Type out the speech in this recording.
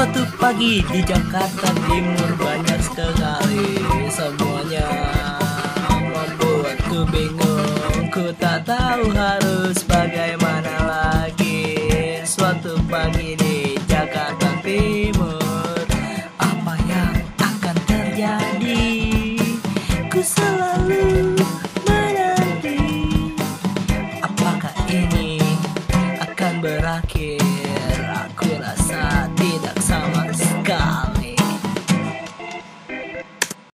Suatu pagi di Jakarta Timur banyak sekali, semuanya membuatku bingung. Ku tak tahu harus bagaimana.